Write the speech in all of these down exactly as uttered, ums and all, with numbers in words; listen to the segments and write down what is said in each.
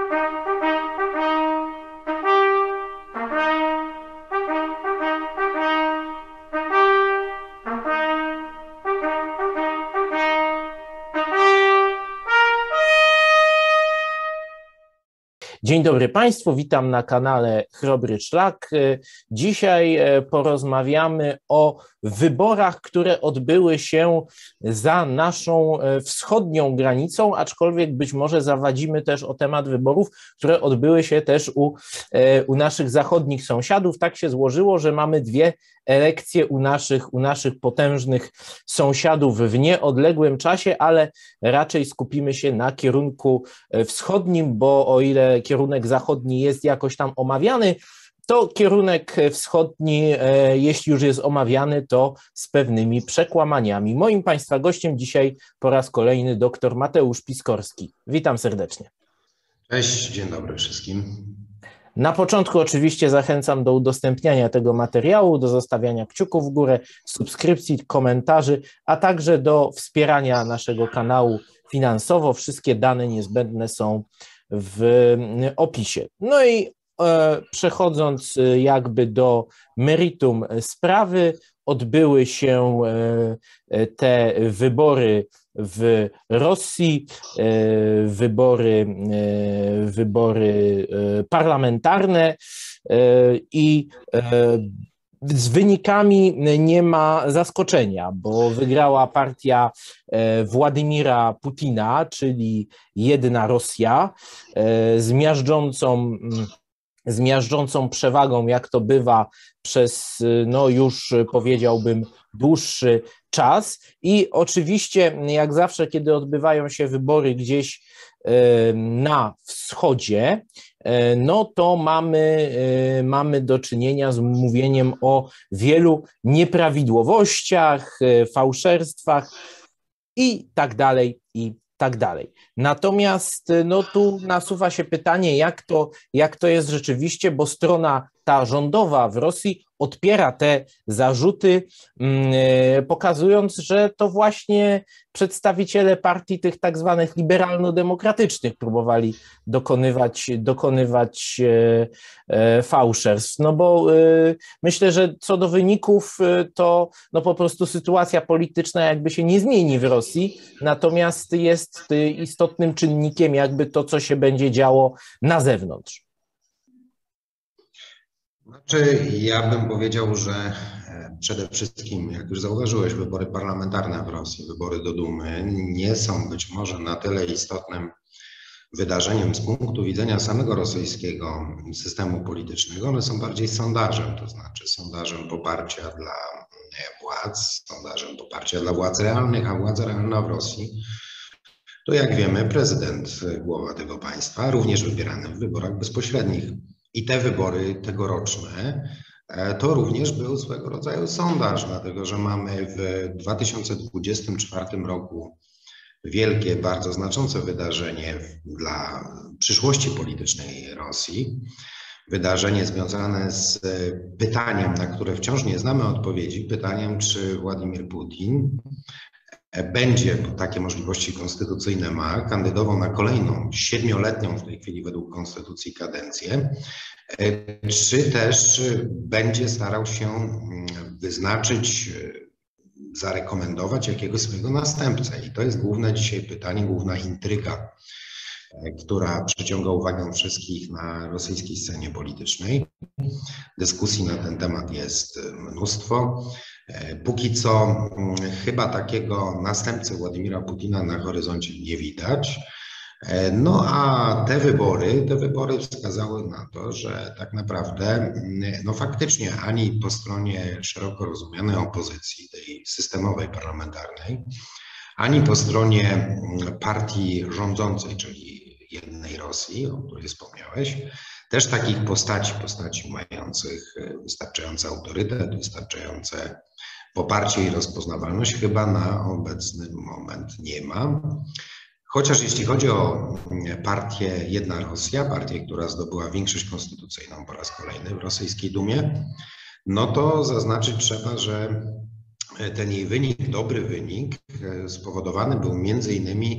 Dzień dobry Państwu, witam na kanale Chrobry Szlak. Dzisiaj porozmawiamy o wyborach, które odbyły się za naszą wschodnią granicą, aczkolwiek być może zawadzimy też o temat wyborów, które odbyły się też u, u naszych zachodnich sąsiadów. Tak się złożyło, że mamy dwie elekcje u naszych, u naszych potężnych sąsiadów w nieodległym czasie, ale raczej skupimy się na kierunku wschodnim, bo o ile kierunek zachodni jest jakoś tam omawiany, to kierunek wschodni, jeśli już jest omawiany, to z pewnymi przekłamaniami. Moim Państwa gościem dzisiaj po raz kolejny dr Mateusz Piskorski. Witam serdecznie. Cześć, dzień dobry wszystkim. Na początku oczywiście zachęcam do udostępniania tego materiału, do zostawiania kciuków w górę, subskrypcji, komentarzy, a także do wspierania naszego kanału finansowo. Wszystkie dane niezbędne są w opisie. No i e, przechodząc jakby do meritum sprawy, odbyły się e, te wybory w Rosji, e, wybory, e, wybory e, parlamentarne e, i e, z wynikami nie ma zaskoczenia, bo wygrała partia Władimira Putina, czyli Jedna Rosja, z miażdżącą, z miażdżącą przewagą, jak to bywa przez, no już powiedziałbym, dłuższy czas. I oczywiście, jak zawsze, kiedy odbywają się wybory gdzieś na wschodzie, no to mamy, mamy do czynienia z mówieniem o wielu nieprawidłowościach, fałszerstwach i tak dalej, i tak dalej. Natomiast no tu nasuwa się pytanie, jak to, jak to jest rzeczywiście, bo strona ta rządowa w Rosji odpiera te zarzuty, pokazując, że to właśnie przedstawiciele partii tych tak zwanych liberalno-demokratycznych próbowali dokonywać, dokonywać fałszerstw. No bo myślę, że co do wyników, to no po prostu sytuacja polityczna jakby się nie zmieni w Rosji, natomiast jest istotnym czynnikiem jakby to, co się będzie działo na zewnątrz. Znaczy, ja bym powiedział, że przede wszystkim, jak już zauważyłeś, wybory parlamentarne w Rosji, wybory do Dumy nie są być może na tyle istotnym wydarzeniem z punktu widzenia samego rosyjskiego systemu politycznego. One są bardziej sondażem, to znaczy sondażem poparcia dla władz, sondażem poparcia dla władz realnych, a władza realna w Rosji to, jak wiemy, prezydent, głowa tego państwa, również wybierany w wyborach bezpośrednich. I te wybory tegoroczne to również był swego rodzaju sondaż, dlatego że mamy w dwa tysiące dwudziestym czwartym roku wielkie, bardzo znaczące wydarzenie dla przyszłości politycznej Rosji. Wydarzenie związane z pytaniem, na które wciąż nie znamy odpowiedzi, pytaniem, czy Władimir Putin będzie, bo takie możliwości konstytucyjne ma, kandydował na kolejną, siedmioletnią w tej chwili według konstytucji kadencję, czy też będzie starał się wyznaczyć, zarekomendować jakiegoś swojego następcę. I to jest główne dzisiaj pytanie, główna intryga, która przyciąga uwagę wszystkich na rosyjskiej scenie politycznej. Dyskusji na ten temat jest mnóstwo. Póki co chyba takiego następcy Władimira Putina na horyzoncie nie widać. No a te wybory, te wybory wskazały na to, że tak naprawdę no faktycznie ani po stronie szeroko rozumianej opozycji, tej systemowej parlamentarnej, ani po stronie partii rządzącej, czyli Jednej Rosji, o której wspomniałeś, też takich postaci, postaci mających wystarczający autorytet, wystarczające poparcie i rozpoznawalność chyba na obecny moment nie ma. Chociaż jeśli chodzi o partię Jedna Rosja, partię, która zdobyła większość konstytucyjną po raz kolejny w rosyjskiej Dumie, no to zaznaczyć trzeba, że ten jej wynik, dobry wynik, spowodowany był między innymi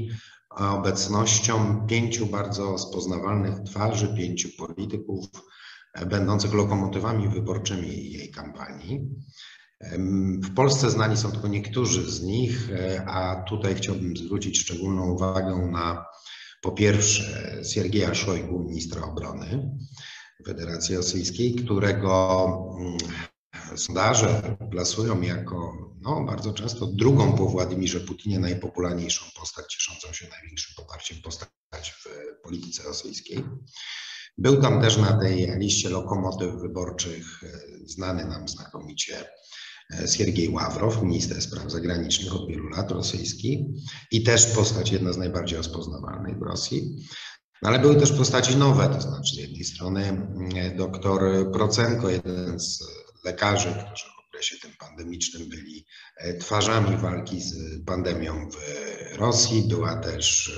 obecnością pięciu bardzo rozpoznawalnych twarzy, pięciu polityków będących lokomotywami wyborczymi jej kampanii. W Polsce znani są tylko niektórzy z nich, a tutaj chciałbym zwrócić szczególną uwagę na po pierwsze Siergieja Szojgu, ministra obrony Federacji Rosyjskiej, którego sondaże plasują jako no, bardzo często drugą po Władimirze Putinie najpopularniejszą postać, cieszącą się największym poparciem postać w polityce rosyjskiej. Był tam też na tej liście lokomotyw wyborczych znany nam znakomicie Siergiej Ławrow, minister spraw zagranicznych od wielu lat rosyjski i też postać jedna z najbardziej rozpoznawalnych w Rosji. No, ale były też postaci nowe, to znaczy z jednej strony doktor Procenko, jeden z lekarzy, którzy w okresie tym pandemicznym byli twarzami walki z pandemią w Rosji. Była też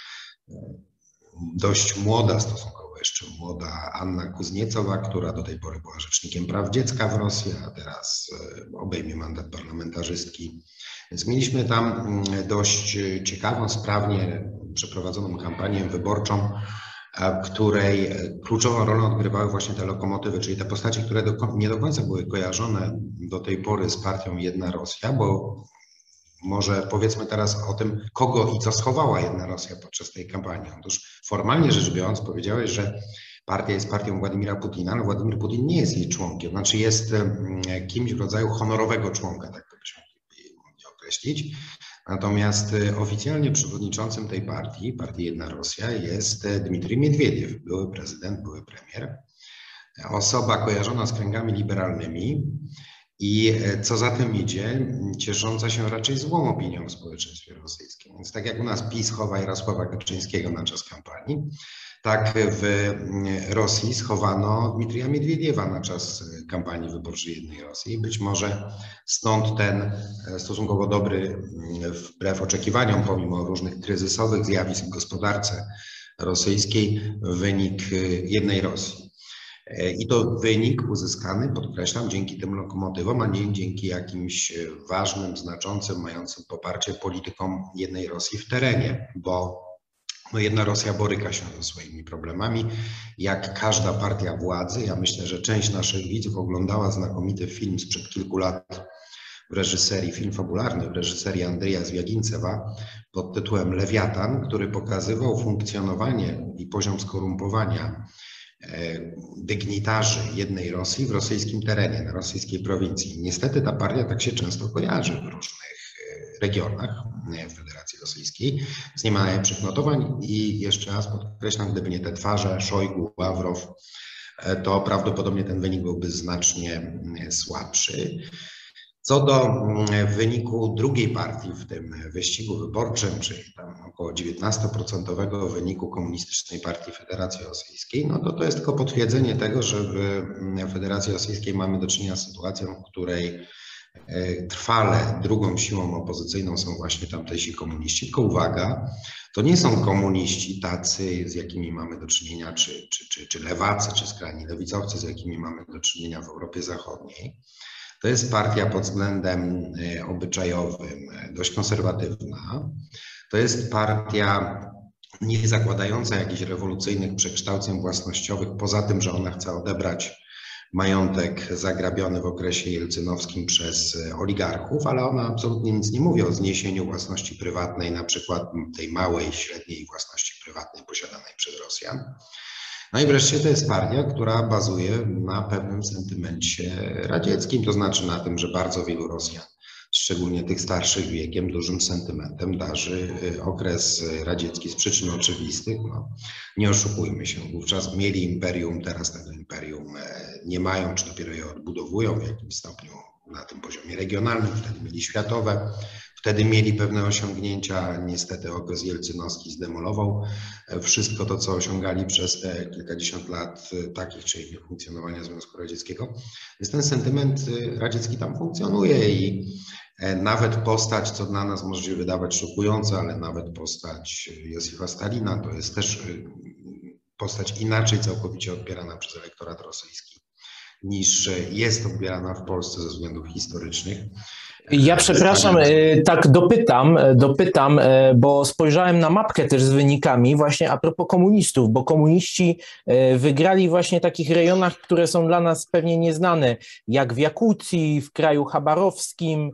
dość młoda, stosunkowo jeszcze młoda Anna Kuzniecowa, która do tej pory była rzecznikiem praw dziecka w Rosji, a teraz obejmie mandat parlamentarzystki. Więc mieliśmy tam dość ciekawą, sprawnie przeprowadzoną kampanię wyborczą, w której kluczową rolę odgrywały właśnie te lokomotywy, czyli te postacie, które do, nie do końca były kojarzone do tej pory z partią Jedna Rosja, bo może powiedzmy teraz o tym, kogo i co schowała Jedna Rosja podczas tej kampanii. Otóż formalnie rzecz biorąc powiedziałeś, że partia jest partią Władimira Putina, ale Władimir Putin nie jest jej członkiem, znaczy jest kimś w rodzaju honorowego członka, tak to byśmy mogli określić. Natomiast oficjalnie przewodniczącym tej partii, partii Jedna Rosja, jest Dmitrij Miedwiediew, były prezydent, były premier. Osoba kojarzona z kręgami liberalnymi i co za tym idzie, ciesząca się raczej złą opinią w społeczeństwie rosyjskim. Więc tak jak u nas PiS chowa Jarosława Kaczyńskiego na czas kampanii, tak w Rosji schowano Dmitrija Miedwiediewa na czas kampanii wyborczej Jednej Rosji. I być może stąd ten stosunkowo dobry, wbrew oczekiwaniom, pomimo różnych kryzysowych zjawisk w gospodarce rosyjskiej, wynik Jednej Rosji. I to wynik uzyskany, podkreślam, dzięki tym lokomotywom, a nie dzięki jakimś ważnym, znaczącym, mającym poparcie politykom Jednej Rosji w terenie, bo no Jedna Rosja boryka się ze swoimi problemami, jak każda partia władzy. Ja myślę, że część naszych widzów oglądała znakomity film sprzed kilku lat w reżyserii, film fabularny w reżyserii Andrija Zwiagincewa pod tytułem Lewiatan, który pokazywał funkcjonowanie i poziom skorumpowania dygnitarzy Jednej Rosji w rosyjskim terenie, na rosyjskiej prowincji. Niestety ta partia tak się często kojarzy w różnych regionach Federacji Rosyjskiej. Więc nie ma najlepszych notowań i jeszcze raz podkreślam, gdyby nie te twarze, Szojgu, Ławrow, to prawdopodobnie ten wynik byłby znacznie słabszy. Co do wyniku drugiej partii w tym wyścigu wyborczym, czyli tam około dziewiętnastoprocentowego wyniku Komunistycznej Partii Federacji Rosyjskiej, no to to jest tylko potwierdzenie tego, że w Federacji Rosyjskiej mamy do czynienia z sytuacją, w której trwale drugą siłą opozycyjną są właśnie tamtejsi komuniści. Tylko uwaga, to nie są komuniści tacy, z jakimi mamy do czynienia, czy, czy, czy, czy lewacy, czy skrajni lewicowcy, z jakimi mamy do czynienia w Europie Zachodniej. To jest partia pod względem obyczajowym dość konserwatywna. To jest partia nie zakładająca jakichś rewolucyjnych przekształceń własnościowych, poza tym, że ona chce odebrać majątek zagrabiony w okresie jelcynowskim przez oligarchów, ale ona absolutnie nic nie mówi o zniesieniu własności prywatnej, na przykład tej małej, średniej własności prywatnej posiadanej przez Rosjan. No i wreszcie to jest partia, która bazuje na pewnym sentymencie radzieckim, to znaczy na tym, że bardzo wielu Rosjan, szczególnie tych starszych wiekiem, dużym sentymentem darzy okres radziecki z przyczyn oczywistych. No, nie oszukujmy się, wówczas mieli imperium, teraz tego imperium nie mają, czy dopiero je odbudowują w jakimś stopniu na tym poziomie regionalnym, wtedy mieli światowe, wtedy mieli pewne osiągnięcia, niestety okres jelcynowski zdemolował wszystko to, co osiągali przez te kilkadziesiąt lat takich czy innych funkcjonowania Związku Radzieckiego. Więc ten sentyment radziecki tam funkcjonuje i nawet postać, co dla nas może się wydawać szokujące, ale nawet postać Józefa Stalina to jest też postać inaczej całkowicie odbierana przez elektorat rosyjski, niż jest odbierana w Polsce ze względów historycznych. Ja przepraszam, tak dopytam, dopytam, bo spojrzałem na mapkę też z wynikami właśnie a propos komunistów, bo komuniści wygrali właśnie w takich rejonach, które są dla nas pewnie nieznane, jak w Jakucji, w kraju chabarowskim.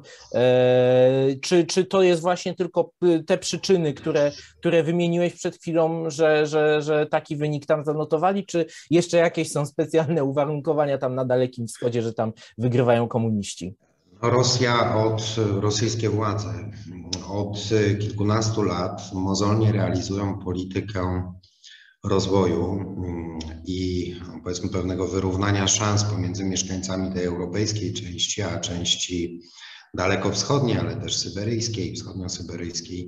Czy, czy to jest właśnie tylko te przyczyny, które, które wymieniłeś przed chwilą, że, że, że taki wynik tam zanotowali, czy jeszcze jakieś są specjalne uwarunkowania tam na Dalekim Wschodzie, że tam wygrywają komuniści? Rosja od, rosyjskie władze od kilkunastu lat mozolnie realizują politykę rozwoju i powiedzmy pewnego wyrównania szans pomiędzy mieszkańcami tej europejskiej części, a części dalekowschodniej, ale też syberyjskiej, wschodniosyberyjskiej.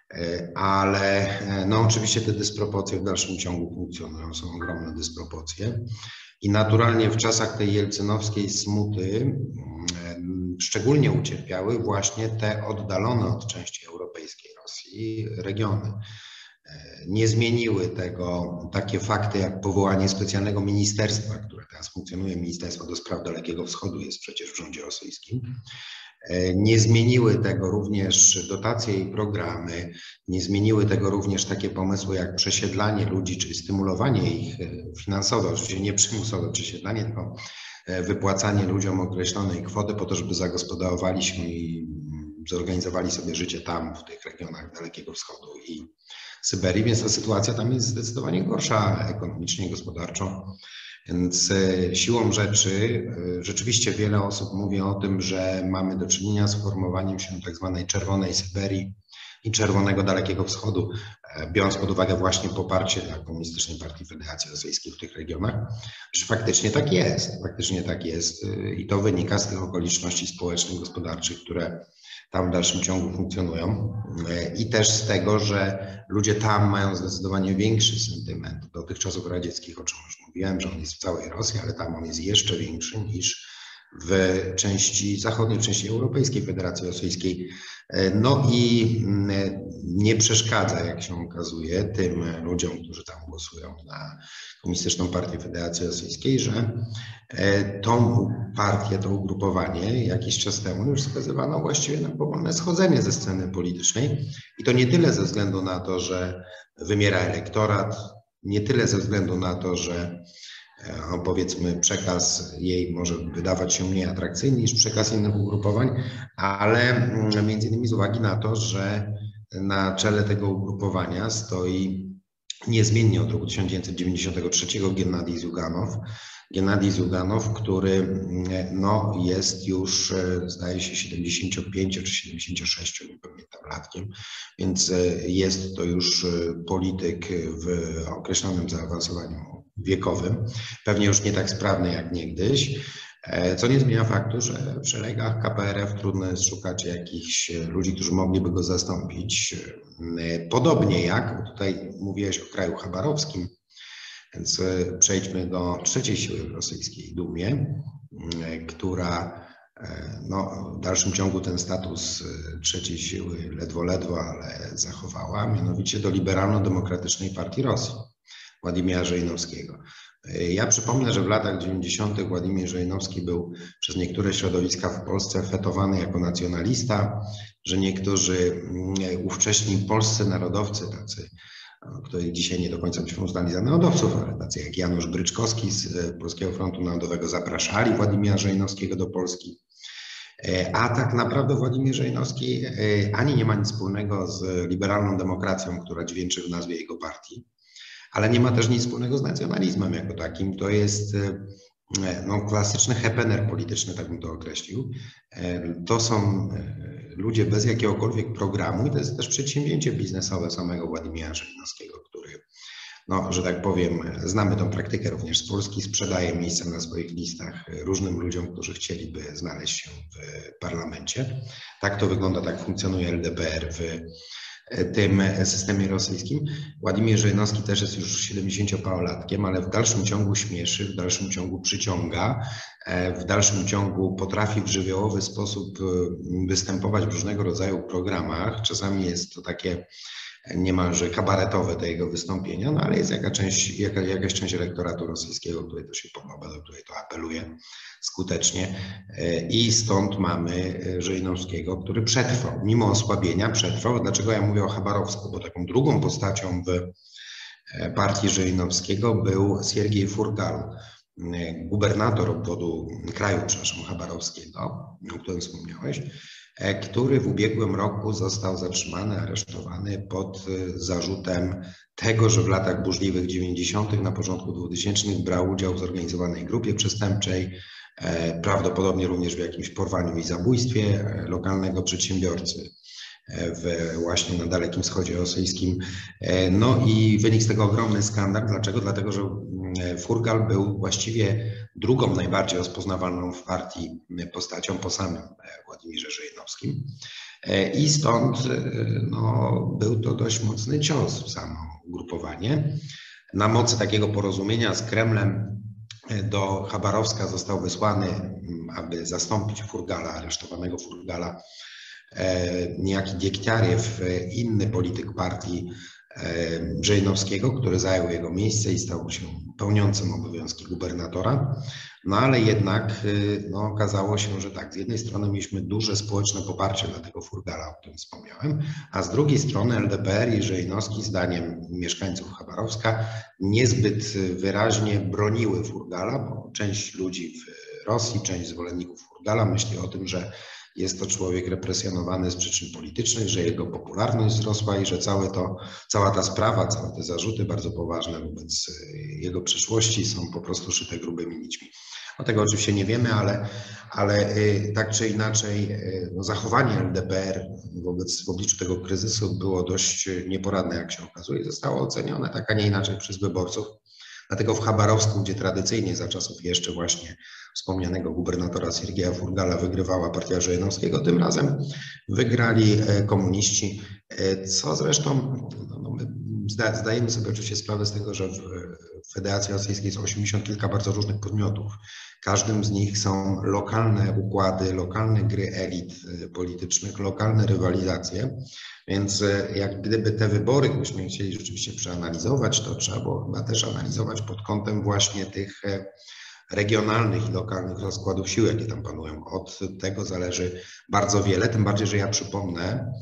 Ale no oczywiście te dysproporcje w dalszym ciągu funkcjonują, są ogromne dysproporcje. I naturalnie w czasach tej jelcynowskiej smuty szczególnie ucierpiały właśnie te oddalone od części europejskiej Rosji regiony. Nie zmieniły tego takie fakty jak powołanie specjalnego ministerstwa, które teraz funkcjonuje, Ministerstwo do Spraw Dalekiego Wschodu jest przecież w rządzie rosyjskim. Nie zmieniły tego również dotacje i programy, nie zmieniły tego również takie pomysły jak przesiedlanie ludzi, czy stymulowanie ich finansowo, oczywiście nie przymusowe przesiedlanie, tylko wypłacanie ludziom określonej kwoty po to, żeby zagospodarowali się i zorganizowali sobie życie tam, w tych regionach Dalekiego Wschodu i Syberii, więc ta sytuacja tam jest zdecydowanie gorsza ekonomicznie, gospodarczo. Więc siłą rzeczy rzeczywiście wiele osób mówi o tym, że mamy do czynienia z formowaniem się tak zwanej czerwonej Syberii i czerwonego Dalekiego Wschodu, biorąc pod uwagę właśnie poparcie dla Komunistycznej Partii Federacji Rosyjskiej w tych regionach, że faktycznie tak jest, faktycznie tak jest i to wynika z tych okoliczności społecznych, gospodarczych, które tam w dalszym ciągu funkcjonują i też z tego, że ludzie tam mają zdecydowanie większy sentyment do tych czasów radzieckich, o czym już mówiłem, że on jest w całej Rosji, ale tam on jest jeszcze większy niż w części zachodniej, w części Europejskiej Federacji Rosyjskiej. No i nie przeszkadza, jak się okazuje, tym ludziom, którzy tam głosują na Komunistyczną Partię Federacji Rosyjskiej, że tą partię, to ugrupowanie jakiś czas temu już skazywano właściwie na powolne schodzenie ze sceny politycznej i to nie tyle ze względu na to, że wymiera elektorat, nie tyle ze względu na to, że no powiedzmy przekaz jej może wydawać się mniej atrakcyjny niż przekaz innych ugrupowań, ale między innymi z uwagi na to, że na czele tego ugrupowania stoi niezmiennie od roku tysiąc dziewięćset dziewięćdziesiątego trzeciego Gennadij Ziuganow. Gennadij Ziuganow, który no, jest już, zdaje się, siedemdziesięciopięcio czy siedemdziesięciosześciu, nie pamiętam, latkiem, więc jest to już polityk w określonym zaawansowaniu wiekowym, pewnie już nie tak sprawny jak niegdyś, co nie zmienia faktu, że w szeregach K P R F trudno jest szukać jakichś ludzi, którzy mogliby go zastąpić. Podobnie jak, tutaj mówiłeś o kraju chabarowskim, więc przejdźmy do trzeciej siły w rosyjskiej Dumie, która no, w dalszym ciągu ten status trzeciej siły ledwo, ledwo, ale zachowała, mianowicie do Liberalno-Demokratycznej Partii Rosji Władimira Żejnowskiego. Ja przypomnę, że w latach dziewięćdziesiątych Władimir Żejnowski był przez niektóre środowiska w Polsce fetowany jako nacjonalista, że niektórzy ówcześni polscy narodowcy, tacy, których dzisiaj nie do końca byśmy uznali za narodowców, ale tacy jak Janusz Bryczkowski z Polskiego Frontu Narodowego zapraszali Władimira Żejnowskiego do Polski. A tak naprawdę Władimir Żejnowski ani nie ma nic wspólnego z liberalną demokracją, która dźwięczy w nazwie jego partii, ale nie ma też nic wspólnego z nacjonalizmem jako takim. To jest no, klasyczny hepener polityczny, tak bym to określił. To są ludzie bez jakiegokolwiek programu i to jest też przedsięwzięcie biznesowe samego Władimira Żejnowskiego, który, no, że tak powiem, znamy tą praktykę również z Polski, sprzedaje miejsca na swoich listach różnym ludziom, którzy chcieliby znaleźć się w parlamencie. Tak to wygląda, tak funkcjonuje L D P R w tym systemie rosyjskim. Władimir Żejnowski też jest już siedemdziesięcioparolatkiem, ale w dalszym ciągu śmieszy, w dalszym ciągu przyciąga, w dalszym ciągu potrafi w żywiołowy sposób występować w różnego rodzaju programach. Czasami jest to takie niemalże kabaretowe te jego wystąpienia, no ale jest jaka część, jaka, jakaś część elektoratu rosyjskiego, której to się podoba, do której to apeluje skutecznie i stąd mamy Żejnowskiego, który przetrwał, mimo osłabienia przetrwał. Dlaczego ja mówię o Chabarowsku? Bo taką drugą postacią w partii Żejnowskiego był Siergiej Furgal, gubernator obwodu kraju, przepraszam, chabarowskiego, o którym wspomniałeś, który w ubiegłym roku został zatrzymany, aresztowany pod zarzutem tego, że w latach burzliwych dziewięćdziesiątych, na początku dwutysięcznych brał udział w zorganizowanej grupie przestępczej, prawdopodobnie również w jakimś porwaniu i zabójstwie lokalnego przedsiębiorcy w, właśnie na Dalekim Wschodzie rosyjskim. No i wynik z tego ogromny skandal. Dlaczego? Dlatego, że Furgal był właściwie drugą najbardziej rozpoznawalną w partii postacią po samym Władimirze Żejnowskim. I stąd no, był to dość mocny cios w samo ugrupowanie. Na mocy takiego porozumienia z Kremlem do Chabarowska został wysłany, aby zastąpić Furgala, aresztowanego Furgala, niejaki Diektярiew, inny polityk partii Żejnowskiego, który zajął jego miejsce i stał się pełniącym obowiązki gubernatora. No ale jednak no, okazało się, że tak, z jednej strony mieliśmy duże społeczne poparcie dla tego Furgala, o którym wspomniałem, a z drugiej strony L D P R i Żejnowski, zdaniem mieszkańców Chabarowska, niezbyt wyraźnie broniły Furgala, bo część ludzi w Rosji, część zwolenników Furgala myśli o tym, że jest to człowiek represjonowany z przyczyn politycznych, że jego popularność wzrosła i że całe to, cała ta sprawa, całe te zarzuty bardzo poważne wobec jego przeszłości są po prostu szyte grubymi nićmi. O tego oczywiście nie wiemy, ale, ale tak czy inaczej no, zachowanie L D P R wobec, w obliczu tego kryzysu było dość nieporadne, jak się okazuje, i zostało ocenione tak, a nie inaczej przez wyborców. Dlatego w Chabarowsku, gdzie tradycyjnie za czasów jeszcze właśnie wspomnianego gubernatora Siergieja Furgala wygrywała partia Żejnowskiego, tym razem wygrali komuniści, co zresztą no, my zdajemy sobie oczywiście sprawę z tego, że w Federacji Rosyjskiej jest osiemdziesiąt kilka bardzo różnych podmiotów. Każdym z nich są lokalne układy, lokalne gry elit politycznych, lokalne rywalizacje. Więc jak gdyby te wybory, gdybyśmy chcieli rzeczywiście przeanalizować, to trzeba było chyba też analizować pod kątem właśnie tych regionalnych i lokalnych rozkładów sił, jakie tam panują. Od tego zależy bardzo wiele, tym bardziej, że ja przypomnę,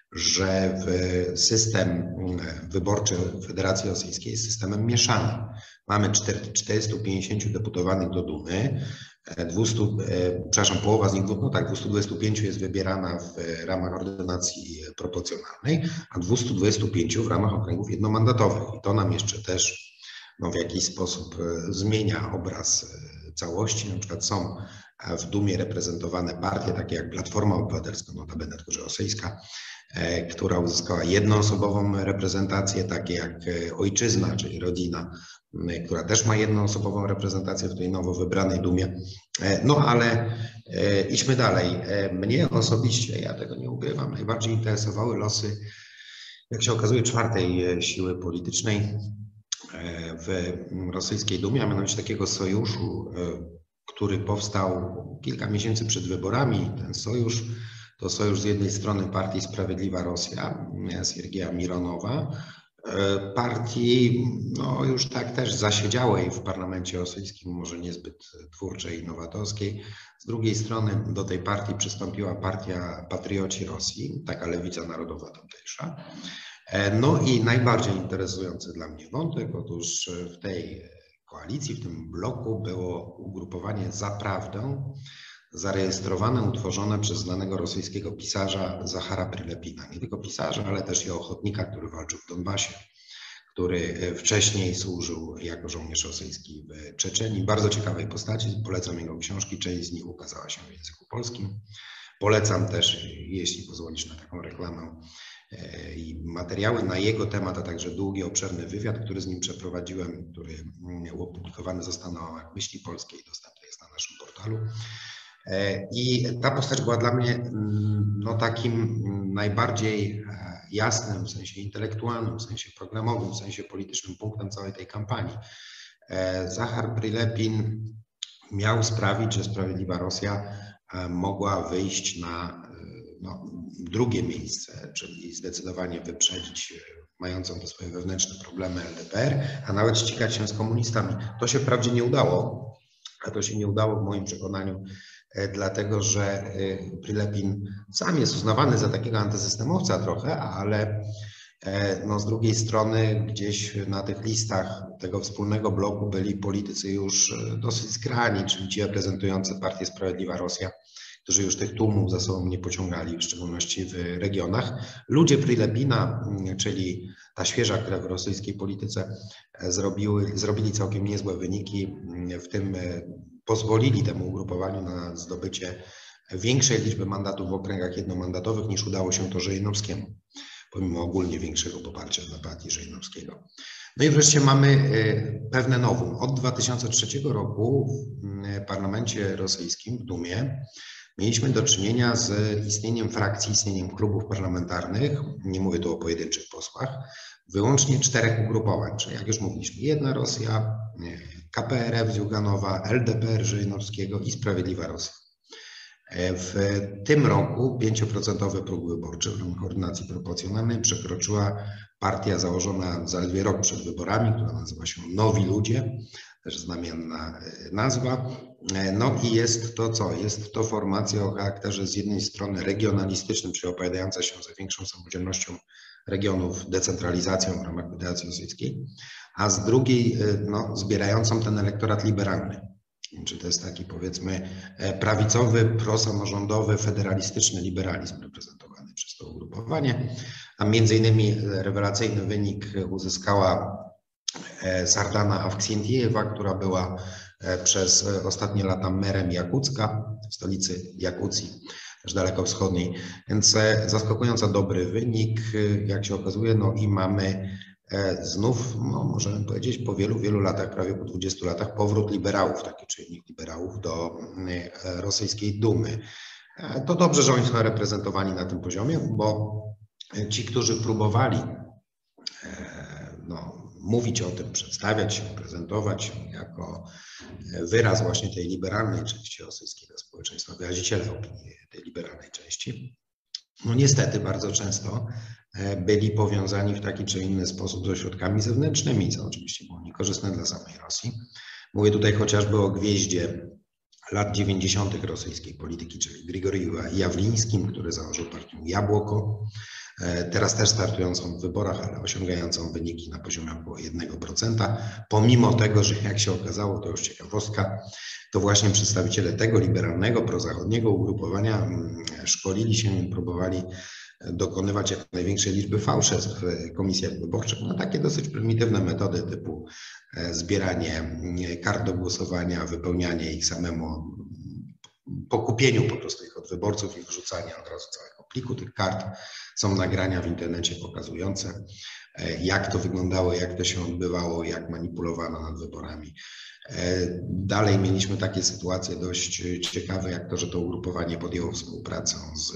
że system wyborczy Federacji Rosyjskiej jest systemem mieszanym. Mamy czterystu pięćdziesięciu deputowanych do Dumy, dwieście, przepraszam, połowa z nich, no tak, dwieście dwadzieścia pięć jest wybierana w ramach ordynacji proporcjonalnej, a dwieście dwadzieścia pięć w ramach okręgów jednomandatowych. I to nam jeszcze też no, w jakiś sposób zmienia obraz całości. Na przykład są w Dumie reprezentowane partie, takie jak Platforma Obywatelska, notabene tylko że rosyjska, która uzyskała jednoosobową reprezentację, takie jak Ojczyzna, czyli Rodzina, która też ma jednoosobową reprezentację w tej nowo wybranej Dumie. No ale idźmy dalej. Mnie osobiście, ja tego nie ukrywam, najbardziej interesowały losy, jak się okazuje, czwartej siły politycznej w rosyjskiej Dumie, a mianowicie takiego sojuszu, który powstał kilka miesięcy przed wyborami. Ten sojusz to sojusz z jednej strony partii Sprawiedliwa Rosja, Siergieja Mironowa, partii no już tak też zasiedziałej w parlamencie rosyjskim, może niezbyt twórczej i nowatorskiej. Z drugiej strony do tej partii przystąpiła partia Patrioci Rosji, taka lewica narodowa tamtejsza. No i najbardziej interesujący dla mnie wątek, otóż w tej koalicji, w tym bloku było ugrupowanie Za Prawdę, zarejestrowane, utworzone przez znanego rosyjskiego pisarza Zachara Prylepina. Nie tylko pisarza, ale też i ochotnika, który walczył w Donbasie, który wcześniej służył jako żołnierz rosyjski w Czeczenii. Bardzo ciekawej postaci, polecam jego książki, część z nich ukazała się w języku polskim. Polecam też, jeśli pozwolisz na taką reklamę, i materiały na jego temat, a także długi, obszerny wywiad, który z nim przeprowadziłem, który opublikowany został na łamach Myśli Polskiej, dostępny jest na naszym portalu. I ta postać była dla mnie no, takim najbardziej jasnym, w sensie intelektualnym, w sensie programowym, w sensie politycznym punktem całej tej kampanii. Zachar Prylepin miał sprawić, że Sprawiedliwa Rosja mogła wyjść na no, drugie miejsce, czyli zdecydowanie wyprzedzić mającą te swoje wewnętrzne problemy L D P R, a nawet ścigać się z komunistami. To się wprawdzie nie udało, a to się nie udało w moim przekonaniu, dlatego że Prilepin sam jest uznawany za takiego antysystemowca trochę, ale no z drugiej strony gdzieś na tych listach tego wspólnego bloku byli politycy już dosyć skrajni, czyli ci reprezentujący partię Sprawiedliwa Rosja, którzy już tych tłumów za sobą nie pociągali, w szczególności w regionach. Ludzie Prilepina, czyli ta świeża krew w rosyjskiej polityce, zrobiły, zrobili całkiem niezłe wyniki, w tym pozwolili temu ugrupowaniu na zdobycie większej liczby mandatów w okręgach jednomandatowych niż udało się to Żejnowskiemu, pomimo ogólnie większego poparcia dla partii Żejnowskiego. No i wreszcie mamy pewne novum. Od dwa tysiące trzeciego roku w parlamencie rosyjskim, w Dumie, mieliśmy do czynienia z istnieniem frakcji, istnieniem klubów parlamentarnych, nie mówię tu o pojedynczych posłach, wyłącznie czterech ugrupowań, czyli jak już mówiliśmy, Jedna Rosja, K P R F Ziuganowa, L D P R Żejnowskiego i Sprawiedliwa Rosja. W tym roku pięcioprocentowy próg wyborczy w ramach ordynacji proporcjonalnej przekroczyła partia założona zaledwie rok przed wyborami, która nazywa się Nowi Ludzie, też znamienna nazwa. No i jest to co? Jest to formacja o charakterze z jednej strony regionalistycznym, czyli opowiadająca się za większą samodzielnością regionów, decentralizacją w ramach Federacji Rosyjskiej, a z drugiej no, zbierającą ten elektorat liberalny. Czy to jest taki, powiedzmy, prawicowy, prosamorządowy, federalistyczny liberalizm reprezentowany przez to ugrupowanie. A między innymi rewelacyjny wynik uzyskała Sardana Awksientiejewa, która była przez ostatnie lata merem Jakucka, stolicy Jakucji, też dalekowschodniej. Więc zaskakująco dobry wynik, jak się okazuje, no i mamy znów, no możemy powiedzieć, po wielu, wielu latach, prawie po dwudziestu latach, powrót liberałów, taki czynnik liberałów do rosyjskiej Dumy. To dobrze, że oni są reprezentowani na tym poziomie, bo ci, którzy próbowali no, mówić o tym, przedstawiać się, prezentować się jako wyraz właśnie tej liberalnej części rosyjskiego społeczeństwa, wyraziciele opinii tej liberalnej części, no niestety bardzo często byli powiązani w taki czy inny sposób z ośrodkami zewnętrznymi, co oczywiście było niekorzystne dla samej Rosji. Mówię tutaj chociażby o gwieździe lat dziewięćdziesiątych rosyjskiej polityki, czyli Grigoriju Jawlińskim, który założył partię Jabłoko, teraz też startującą w wyborach, ale osiągającą wyniki na poziomie około jednego procenta, pomimo tego, że jak się okazało, to już ciekawostka, to właśnie przedstawiciele tego liberalnego, prozachodniego ugrupowania szkolili się i próbowali dokonywać jak największej liczby fałszerstw w komisjach wyborczych na takie dosyć prymitywne metody typu zbieranie kart do głosowania, wypełnianie ich samemu, po kupieniu po prostu ich od wyborców i wrzucanie od razu całego pliku tych kart. Są nagrania w internecie pokazujące, jak to wyglądało, jak to się odbywało, jak manipulowano nad wyborami. Dalej mieliśmy takie sytuacje dość ciekawe, jak to, że to ugrupowanie podjęło współpracę z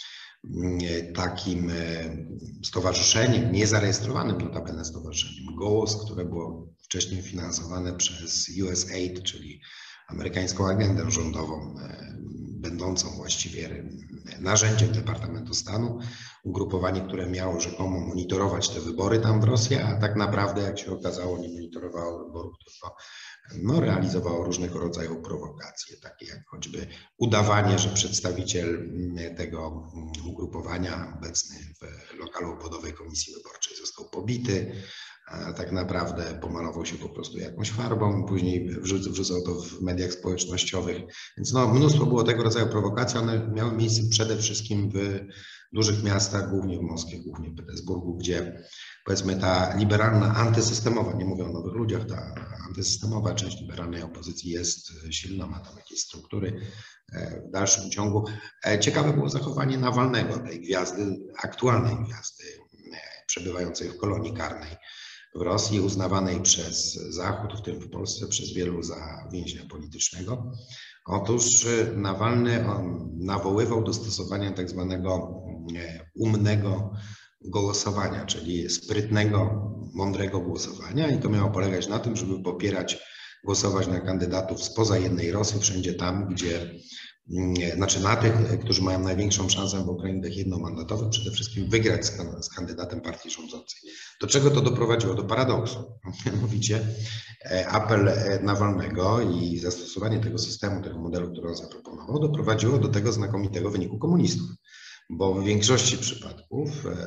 takim stowarzyszeniem, niezarejestrowanym notabene stowarzyszeniem Gołos, które było wcześniej finansowane przez U S A I D, czyli amerykańską agendę rządową, będącą właściwie narzędziem Departamentu Stanu. Ugrupowanie, które miało rzekomo monitorować te wybory tam w Rosji, a tak naprawdę, jak się okazało, nie monitorowało wyborów, tylko no, realizowało różnego rodzaju prowokacje, takie jak choćby udawanie, że przedstawiciel tego ugrupowania obecny w lokalu obwodowej komisji wyborczej został pobity, a tak naprawdę pomalował się po prostu jakąś farbą, później wrzucał to w mediach społecznościowych. Więc no, mnóstwo było tego rodzaju prowokacji, one miały miejsce przede wszystkim w dużych miastach, głównie w Moskwie, głównie w Petersburgu, gdzie powiedzmy ta liberalna, antysystemowa, nie mówię o Nowych Ludziach, ta antysystemowa część liberalnej opozycji jest silna, ma tam jakieś struktury w dalszym ciągu. Ciekawe było zachowanie Nawalnego, tej gwiazdy, aktualnej gwiazdy przebywającej w kolonii karnej w Rosji, uznawanej przez Zachód, w tym w Polsce przez wielu za więźnia politycznego. Otóż Nawalny on nawoływał do stosowania tak zwanego umnego głosowania, czyli sprytnego, mądrego głosowania, i to miało polegać na tym, żeby popierać, głosować na kandydatów spoza jednej Rosji, wszędzie tam, gdzie znaczy na tych, którzy mają największą szansę w okręgach jednomandatowych, przede wszystkim wygrać z, z kandydatem partii rządzącej. Do czego to doprowadziło? Do paradoksu. Mianowicie apel Nawalnego i zastosowanie tego systemu, tego modelu, który on zaproponował, doprowadziło do tego znakomitego wyniku komunistów, bo w większości przypadków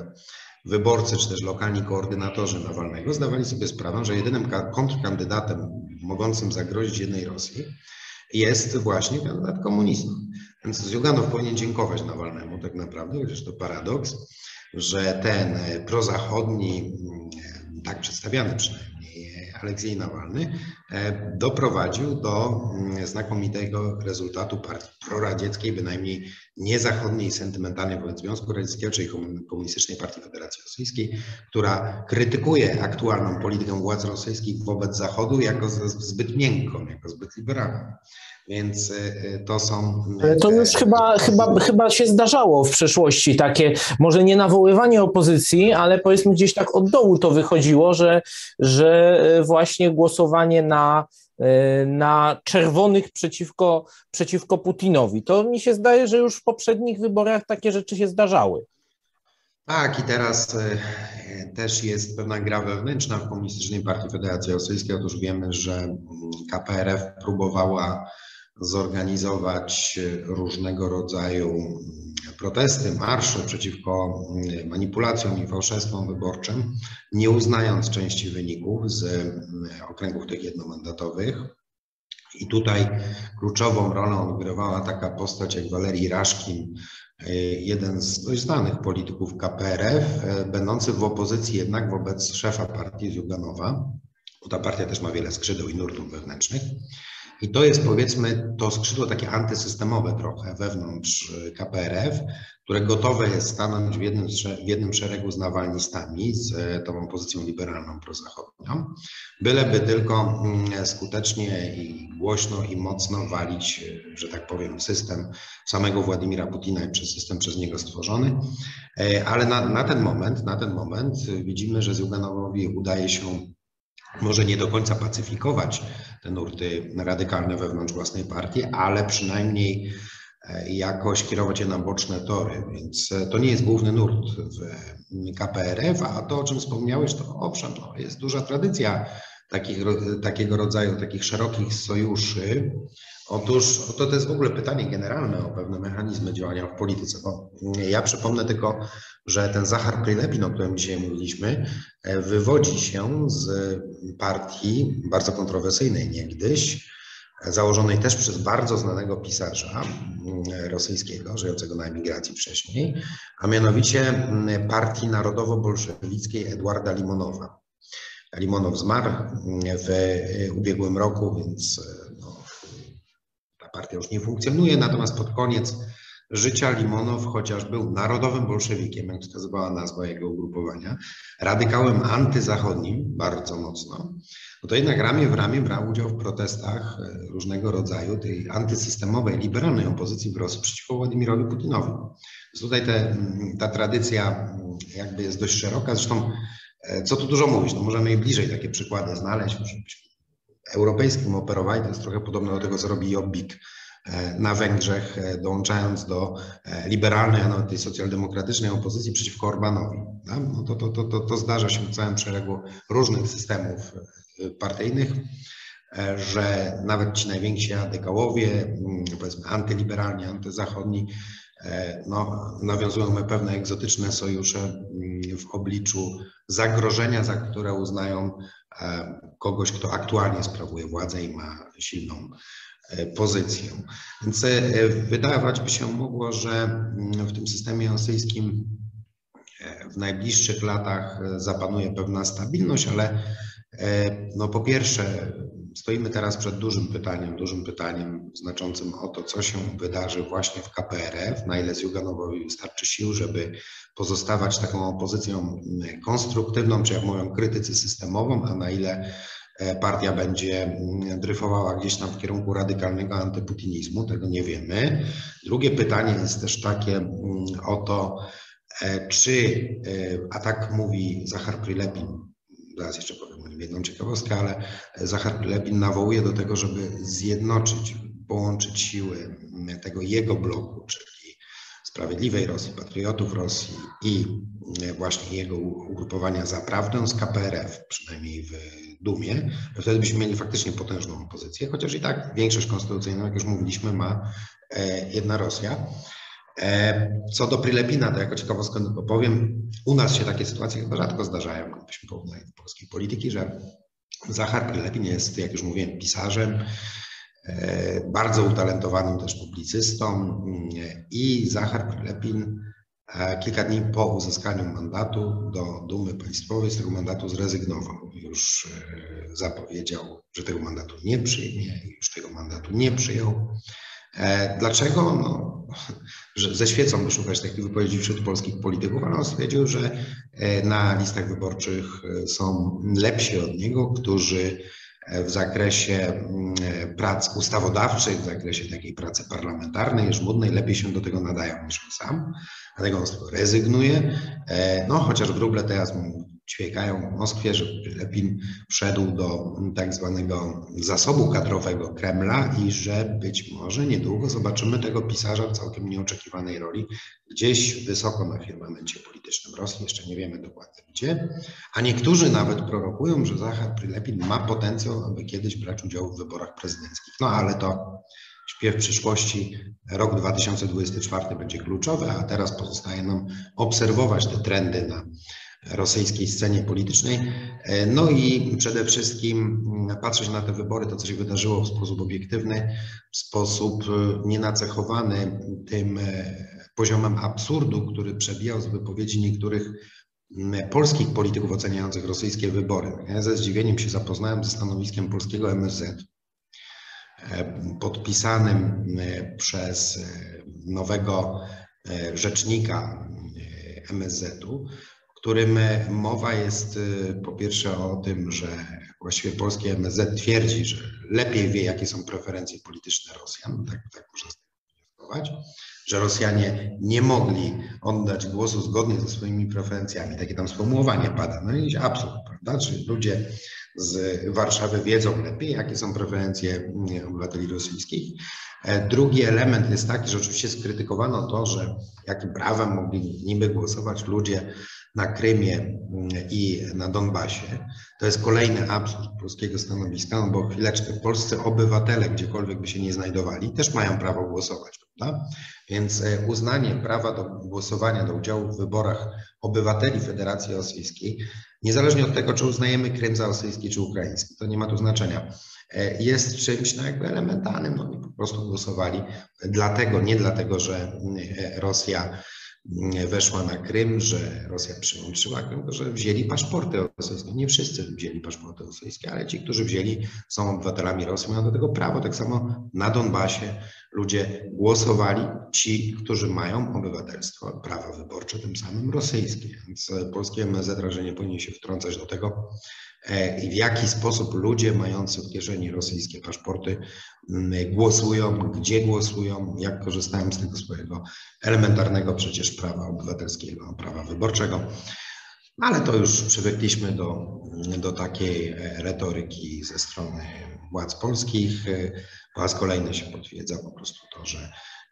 wyborcy czy też lokalni koordynatorzy Nawalnego zdawali sobie sprawę, że jedynym kontrkandydatem mogącym zagrozić jednej Rosji jest właśnie kandydat komunistów. Więc Ziuganow powinien dziękować Nawalnemu tak naprawdę, chociaż to paradoks, że ten prozachodni, tak przedstawiany przynajmniej, Aleksiej Nawalny doprowadził do znakomitego rezultatu partii proradzieckiej, bynajmniej niezachodniej, sentymentalnej wobec Związku Radzieckiego, czyli Komunistycznej Partii Federacji Rosyjskiej, która krytykuje aktualną politykę władz rosyjskich wobec Zachodu jako zbyt miękką, jako zbyt liberalną. Więc to są... Ale to już chyba, chyba, chyba się zdarzało w przeszłości takie, może nie nawoływanie opozycji, ale powiedzmy gdzieś tak od dołu to wychodziło, że, że właśnie głosowanie na, na czerwonych przeciwko, przeciwko Putinowi. To mi się zdaje, że już w poprzednich wyborach takie rzeczy się zdarzały. Tak, i teraz też jest pewna gra wewnętrzna w Komunistycznej Partii Federacji Rosyjskiej. Otóż wiemy, że K P R F próbowała zorganizować różnego rodzaju protesty, marsze przeciwko manipulacjom i fałszerstwom wyborczym, nie uznając części wyników z okręgów tych jednomandatowych. I tutaj kluczową rolę odgrywała taka postać jak Walerii Raszkin, jeden z dość znanych polityków K P R F, będący w opozycji jednak wobec szefa partii Ziuganowa, bo ta partia też ma wiele skrzydeł i nurtów wewnętrznych. I to jest, powiedzmy, to skrzydło takie antysystemowe trochę wewnątrz K P R F, które gotowe jest stanąć w jednym, w jednym szeregu z nawalnistami, z tą opozycją liberalną prozachodnią, byleby tylko skutecznie i głośno i mocno walić, że tak powiem, system samego Władimira Putina czy system przez niego stworzony. Ale na, na ten moment, na ten moment widzimy, że Ziuganowowi udaje się może nie do końca pacyfikować te nurty radykalne wewnątrz własnej partii, ale przynajmniej jakoś kierować je na boczne tory, więc to nie jest główny nurt w K P R F, a to, o czym wspomniałeś, to owszem, no, jest duża tradycja takich, takiego rodzaju, takich szerokich sojuszy. Otóż to, to jest w ogóle pytanie generalne o pewne mechanizmy działania w polityce. Bo ja przypomnę tylko, że ten Zachar Prilepin, o którym dzisiaj mówiliśmy, wywodzi się z partii bardzo kontrowersyjnej niegdyś, założonej też przez bardzo znanego pisarza rosyjskiego, żyjącego na emigracji wcześniej, a mianowicie Partii Narodowo-Bolszewickiej Edwarda Limonowa. Limonow zmarł w ubiegłym roku, więc no, ta partia już nie funkcjonuje, natomiast pod koniec życia Limonow, chociaż był narodowym bolszewikiem, jak wskazywała nazwa jego ugrupowania, radykałem antyzachodnim bardzo mocno, no to jednak ramię w ramię brał udział w protestach różnego rodzaju tej antysystemowej, liberalnej opozycji w Rosji przeciwko Władimirowi Putinowi. Więc tutaj te, ta tradycja jakby jest dość szeroka, zresztą co tu dużo mówić, no możemy i bliżej takie przykłady znaleźć, europejskim operowali, to jest trochę podobne do tego, co robi Jobbik na Węgrzech, dołączając do liberalnej, a nawet tej socjaldemokratycznej opozycji przeciwko Orbanowi. No to, to, to, to, to zdarza się w całym szeregu różnych systemów partyjnych, że nawet ci najwięksi radykałowie, powiedzmy antyliberalni, antyzachodni, no, nawiązują pewne egzotyczne sojusze w obliczu zagrożenia, za które uznają kogoś, kto aktualnie sprawuje władzę i ma silną pozycję. Więc wydawać by się mogło, że w tym systemie rosyjskim w najbliższych latach zapanuje pewna stabilność, ale no po pierwsze stoimy teraz przed dużym pytaniem, dużym pytaniem znaczącym o to, co się wydarzy właśnie w K P R F, na ile Ziuganowowi wystarczy sił, żeby pozostawać taką opozycją konstruktywną, czy jak mówią krytycy systemową, a na ile partia będzie dryfowała gdzieś tam w kierunku radykalnego antyputinizmu, tego nie wiemy. Drugie pytanie jest też takie o to, czy, a tak mówi Zachar Prilepin, zaraz jeszcze powiem o nim jedną ciekawostkę, ale Zachar Prilepin nawołuje do tego, żeby zjednoczyć połączyć siły tego jego bloku, czyli Sprawiedliwej Rosji, Patriotów Rosji i właśnie jego ugrupowania Za Prawdę z K P R F, przynajmniej w Dumie, wtedy byśmy mieli faktycznie potężną opozycję, chociaż i tak większość konstytucyjną, jak już mówiliśmy, ma jedna Rosja. Co do Prilepina, to jako ciekawostkę powiem, u nas się takie sytuacje chyba rzadko zdarzają, gdybyśmy porównali do polskiej polityki, że Zachar Prilepin jest, jak już mówiłem, pisarzem, bardzo utalentowanym też publicystą i Zachar Prilepin kilka dni po uzyskaniu mandatu do Dumy Państwowej z tego mandatu zrezygnował. Już zapowiedział, że tego mandatu nie przyjmie, już tego mandatu nie przyjął. Dlaczego? No, że ze świecą by szukać takich wypowiedzi wśród polskich polityków, ale on stwierdził, że na listach wyborczych są lepsi od niego, którzy w zakresie prac ustawodawczych, w zakresie takiej pracy parlamentarnej, żmudnej, lepiej się do tego nadają niż on sam. Dlatego on z tego rezygnuje. No, chociaż wróble teraz mu ćwiekają w Moskwie, że Prilepin wszedł do tak zwanego zasobu kadrowego Kremla i że być może niedługo zobaczymy tego pisarza w całkiem nieoczekiwanej roli gdzieś wysoko na firmamencie politycznym Rosji, jeszcze nie wiemy dokładnie gdzie, a niektórzy nawet prorokują, że Zachar Prilepin ma potencjał, aby kiedyś brać udział w wyborach prezydenckich. No ale to śpiew przyszłości, rok dwa tysiące dwudziesty czwarty będzie kluczowy, a teraz pozostaje nam obserwować te trendy na rosyjskiej scenie politycznej, no i przede wszystkim patrzeć na te wybory, to co się wydarzyło w sposób obiektywny, w sposób nienacechowany tym poziomem absurdu, który przebijał z wypowiedzi niektórych polskich polityków oceniających rosyjskie wybory. Ja ze zdziwieniem się zapoznałem ze stanowiskiem polskiego M S Z, podpisanym przez nowego rzecznika M S Z-u, w którym mowa jest po pierwsze o tym, że właściwie polskie M S Z twierdzi, że lepiej wie, jakie są preferencje polityczne Rosjan, tak, tak można z tego wnioskować, że Rosjanie nie mogli oddać głosu zgodnie ze swoimi preferencjami. Takie tam sformułowanie pada. No i absurd, prawda? Czyli ludzie z Warszawy wiedzą lepiej, jakie są preferencje obywateli rosyjskich. Drugi element jest taki, że oczywiście skrytykowano to, że jakim prawem mogli niby głosować ludzie na Krymie i na Donbasie. To jest kolejny absurd polskiego stanowiska, no bo chwileczkę, polscy obywatele, gdziekolwiek by się nie znajdowali, też mają prawo głosować, prawda? Więc uznanie prawa do głosowania, do udziału w wyborach obywateli Federacji Rosyjskiej, niezależnie od tego, czy uznajemy Krym za rosyjski czy ukraiński, to nie ma tu znaczenia, jest czymś no jakby elementarnym. No, oni po prostu głosowali dlatego, nie dlatego, że Rosja weszła na Krym, że Rosja przyłączyła Krym, tylko że wzięli paszporty rosyjskie. Nie wszyscy wzięli paszporty rosyjskie, ale ci, którzy wzięli, są obywatelami Rosji, mają do tego prawo. Tak samo na Donbasie ludzie głosowali, ci, którzy mają obywatelstwo, prawa wyborcze, tym samym rosyjskie. Więc polskie M S Z raczej nie powinien się wtrącać do tego, i w jaki sposób ludzie mający w kieszeni rosyjskie paszporty głosują, gdzie głosują, jak korzystają z tego swojego elementarnego przecież prawa obywatelskiego, prawa wyborczego. Ale to już przywykliśmy do, do takiej retoryki ze strony władz polskich. Po raz kolejny się potwierdza po prostu to, że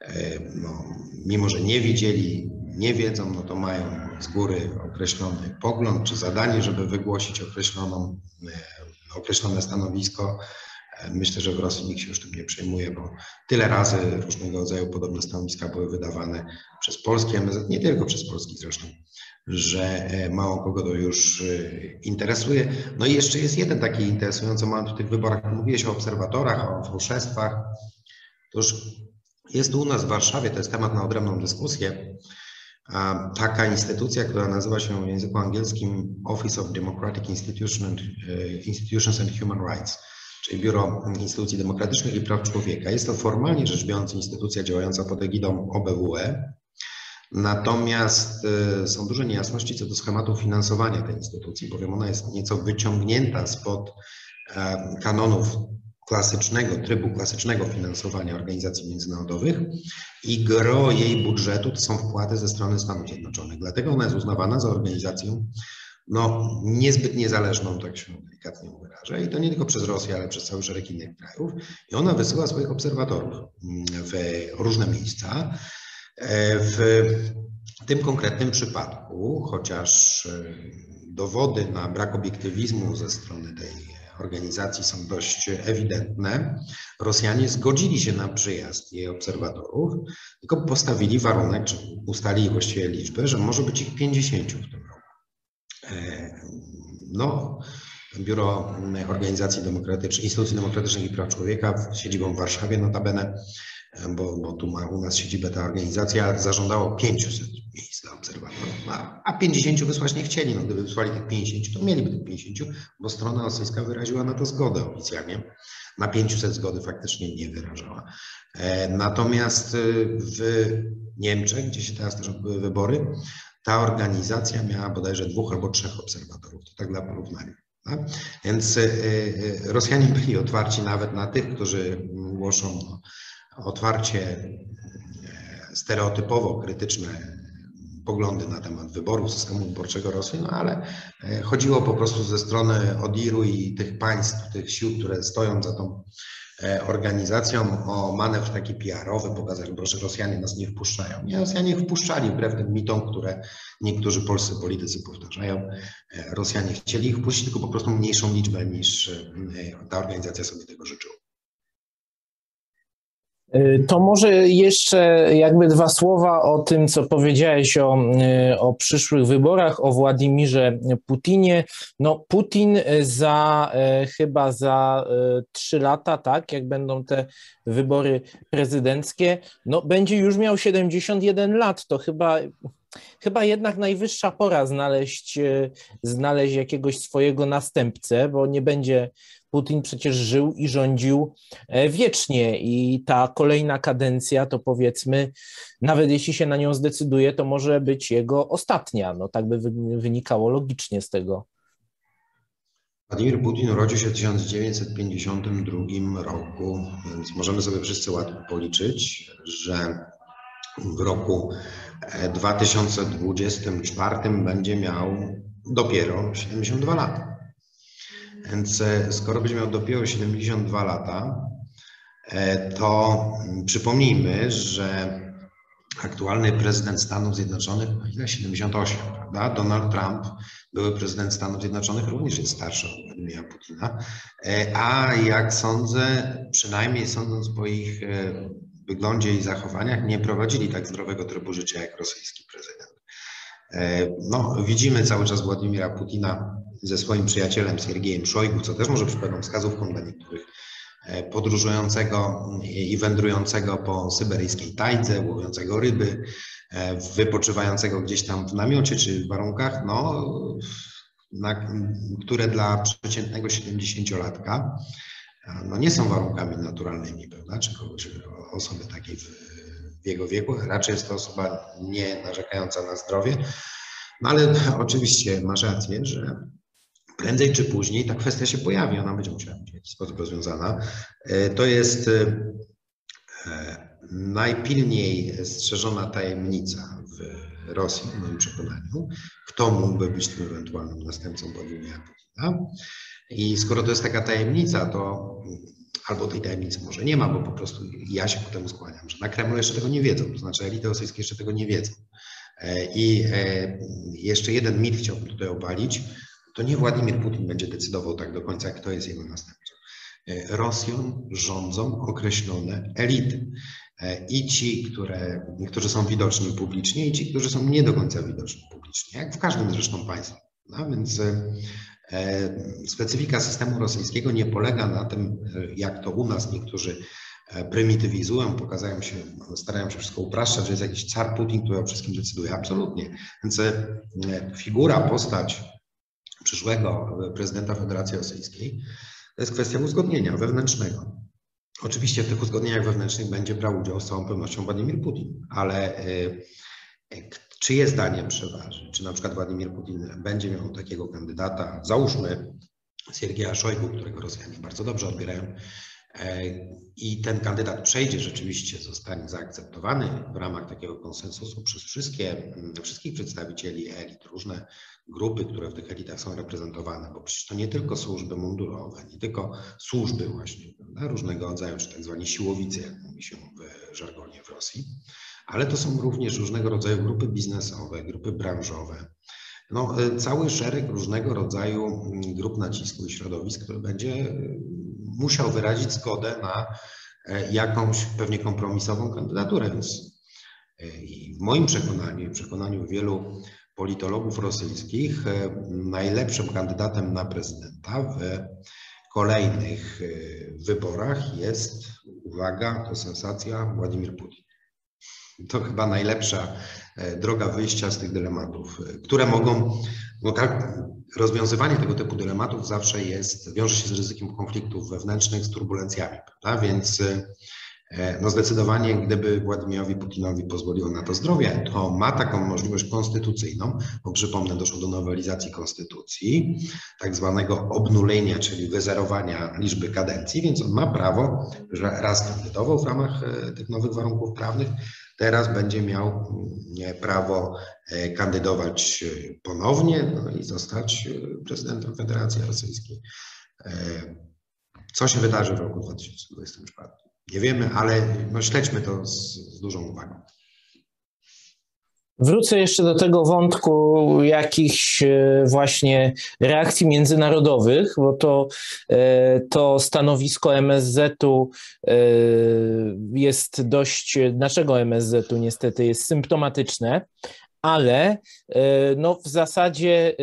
no, mimo że nie widzieli, nie wiedzą, no to mają z góry określony pogląd czy zadanie, żeby wygłosić określoną, określone stanowisko. Myślę, że w Rosji nikt się już tym nie przejmuje, bo tyle razy różnego rodzaju podobne stanowiska były wydawane przez polskie M S Z, nie tylko przez polskich zresztą, że mało kogo to już interesuje. No i jeszcze jest jeden taki interesujący moment w tych wyborach. Mówiłeś o obserwatorach, o fałszerstwach. Otóż jest u nas w Warszawie, to jest temat na odrębną dyskusję, taka instytucja, która nazywa się w języku angielskim Office of Democratic Institutions and Human Rights, czyli Biuro Instytucji Demokratycznych i Praw Człowieka. Jest to formalnie rzecz biorąc instytucja działająca pod egidą O B W E, natomiast są duże niejasności co do schematu finansowania tej instytucji, bowiem ona jest nieco wyciągnięta spod kanonów klasycznego, trybu klasycznego finansowania organizacji międzynarodowych i gro jej budżetu to są wpłaty ze strony Stanów Zjednoczonych. Dlatego ona jest uznawana za organizację no, niezbyt niezależną, tak się delikatnie wyrażę, i to nie tylko przez Rosję, ale przez cały szereg innych krajów. I ona wysyła swoich obserwatorów w różne miejsca. W tym konkretnym przypadku, chociaż dowody na brak obiektywizmu ze strony tej organizacji są dość ewidentne, Rosjanie zgodzili się na przyjazd jej obserwatorów, tylko postawili warunek, czy ustalili właściwie liczbę, że może być ich pięćdziesięciu w tym roku. No, Biuro Organizacji Demokratycznych, Instytucji Demokratycznych i Praw Człowieka z siedzibą w Warszawie notabene, bo, bo tu ma u nas siedzibę ta organizacja, zażądało pięciuset miejsc dla obserwatorów, a, a pięćdziesięciu wysłać nie chcieli. No, gdyby wysłali tych pięćdziesięciu, to mieliby tych pięćdziesięciu, bo strona rosyjska wyraziła na to zgodę oficjalnie. Na pięciuset zgody faktycznie nie wyrażała. Natomiast w Niemczech, gdzie się teraz też odbyły wybory, ta organizacja miała bodajże dwóch albo trzech obserwatorów, to tak dla porównania. Tak? Więc Rosjanie byli otwarci nawet na tych, którzy głoszą otwarcie stereotypowo krytyczne poglądy na temat wyborów, systemu wyborczego Rosji, no ale chodziło po prostu ze strony Odiru i tych państw, tych sił, które stoją za tą organizacją, o manewr taki P R-owy, pokazać, że Rosjanie nas nie wpuszczają. Nie, Rosjanie wpuszczali wbrew tym mitom, które niektórzy polscy politycy powtarzają. Rosjanie chcieli ich wpuścić, tylko po prostu mniejszą liczbę niż ta organizacja sobie tego życzyła. To może jeszcze jakby dwa słowa o tym, co powiedziałeś o, o przyszłych wyborach, o Władimirze Putinie. No Putin za chyba za trzy lata, tak, jak będą te wybory prezydenckie, no będzie już miał siedemdziesiąt jeden lat, to chyba... Chyba jednak najwyższa pora znaleźć, znaleźć jakiegoś swojego następcę, bo nie będzie Putin przecież żył i rządził wiecznie i ta kolejna kadencja to powiedzmy, nawet jeśli się na nią zdecyduje, to może być jego ostatnia. No tak by wynikało logicznie z tego. Władimir Putin urodził się w tysiąc dziewięćset pięćdziesiątym drugim roku, więc możemy sobie wszyscy łatwo policzyć, że w roku dwa tysiące dwudziestym czwartym będzie miał dopiero siedemdziesiąt dwa lata. Więc skoro będzie miał dopiero siedemdziesiąt dwa lata, to przypomnijmy, że aktualny prezydent Stanów Zjednoczonych ma ile? siedemdziesiąt osiem, prawda? Donald Trump, były prezydent Stanów Zjednoczonych, również jest starszy od Władimira Putina, a jak sądzę, przynajmniej sądząc po ich wyglądzie i zachowaniach, nie prowadzili tak zdrowego trybu życia jak rosyjski prezydent. No, widzimy cały czas Władimira Putina ze swoim przyjacielem Siergiejem Szojgu, co też może być pewną wskazówką dla niektórych, podróżującego i wędrującego po syberyjskiej tajdze, łowiącego ryby, wypoczywającego gdzieś tam w namiocie czy w warunkach, no, na, które dla przeciętnego siedemdziesięciolatka no nie są warunkami naturalnymi, prawda, czy kogoś, osoby takiej w, w jego wieku. Raczej jest to osoba nie narzekająca na zdrowie, no ale oczywiście masz rację, że prędzej czy później ta kwestia się pojawi, ona będzie musiała być w jakiś sposób rozwiązana. To jest najpilniej strzeżona tajemnica w Rosji, w moim przekonaniu, kto mógłby być tym ewentualnym następcą Władimira Putina. I skoro to jest taka tajemnica, to albo tej tajemnicy może nie ma, bo po prostu ja się ku temu skłaniam, że na Kremlu jeszcze tego nie wiedzą, to znaczy elity rosyjskie jeszcze tego nie wiedzą. I jeszcze jeden mit chciałbym tutaj obalić, to nie Władimir Putin będzie decydował tak do końca, kto jest jego następcą. Rosją rządzą określone elity. I ci, które, którzy są widoczni publicznie, i ci, którzy są nie do końca widoczni publicznie, jak w każdym zresztą państwie. No, więc specyfika systemu rosyjskiego nie polega na tym, jak to u nas niektórzy prymitywizują, pokazują się, starają się wszystko upraszczać, że jest jakiś car Putin, który o wszystkim decyduje. Absolutnie. Więc figura, postać przyszłego prezydenta Federacji Rosyjskiej to jest kwestia uzgodnienia wewnętrznego. Oczywiście w tych uzgodnieniach wewnętrznych będzie brał udział z całą pewnością Władimir Putin, ale czyje zdanie przeważy? Czy na przykład Władimir Putin będzie miał takiego kandydata, załóżmy Siergieja Szojgu, którego Rosjanie bardzo dobrze odbierają, i ten kandydat przejdzie rzeczywiście, zostanie zaakceptowany w ramach takiego konsensusu przez wszystkie, wszystkich przedstawicieli elit, różne grupy, które w tych elitach są reprezentowane, bo przecież to nie tylko służby mundurowe, nie tylko służby właśnie, prawda, różnego rodzaju, czy tak zwani siłowicy, jak mówi się w żargonie w Rosji, ale to są również różnego rodzaju grupy biznesowe, grupy branżowe, no, cały szereg różnego rodzaju grup nacisku i środowisk, który będzie musiał wyrazić zgodę na jakąś pewnie kompromisową kandydaturę. Więc i w moim przekonaniu, w przekonaniu wielu politologów rosyjskich, najlepszym kandydatem na prezydenta w kolejnych wyborach jest, uwaga, to sensacja, Władimir Putin. To chyba najlepsza droga wyjścia z tych dylematów, które mogą, no tak, rozwiązywanie tego typu dylematów zawsze jest, wiąże się z ryzykiem konfliktów wewnętrznych, z turbulencjami, prawda? Więc no zdecydowanie, gdyby Władimirowi Putinowi pozwoliło na to zdrowie, to ma taką możliwość konstytucyjną, bo przypomnę, doszło do nowelizacji konstytucji, tak zwanego obnulenia, czyli wyzerowania liczby kadencji, więc on ma prawo, że raz kandydował w ramach tych nowych warunków prawnych, teraz będzie miał prawo kandydować ponownie, no i zostać prezydentem Federacji Rosyjskiej. Co się wydarzy w roku dwa tysiące dwudziestym czwartym? Nie wiemy, ale no śledźmy to z, z dużą uwagą. Wrócę jeszcze do tego wątku jakichś właśnie reakcji międzynarodowych, bo to, to stanowisko M S Z-u jest dość, naszego M S Z-u niestety jest symptomatyczne, ale no w zasadzie